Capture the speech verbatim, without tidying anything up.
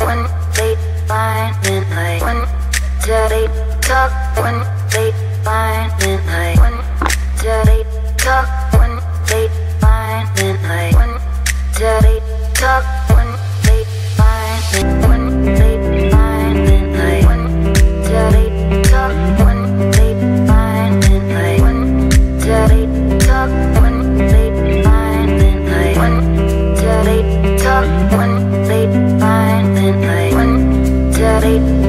when they find midnight. When till they talk, when they find midnight. When till they talk, when they find midnight. When till they talk, when they find midnight. When they find midnight. When till they talk, when they find midnight. When till they talk, when they find midnight. When till they talk, when they find midnight. When till they